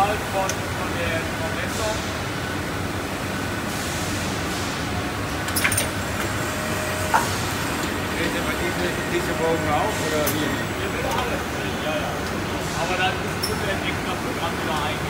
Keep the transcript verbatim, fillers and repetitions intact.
halt von, von der Kondensor. Dreht ihr bei diese, diese Bogen auf oder wie? Ja, bitte alles. Ja, ja. Aber dann ist es ein extra Programm wieder ein.